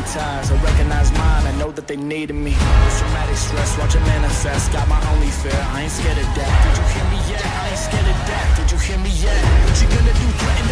ties, I recognize mine, I know that they needed me. With traumatic stress, watch it manifest. Got my only fear, I ain't scared of death. Did you hear me yet? I ain't scared of death. Did you hear me yet? What you gonna do? Threaten